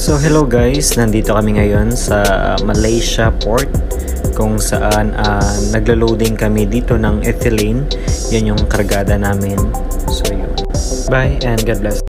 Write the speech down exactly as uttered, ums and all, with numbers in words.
So hello guys, nandito kami ngayon sa Malaysia port kung saan uh, naglo-loading kami dito ng ethylene. Yan yung kargada namin. So yun. Bye and God bless.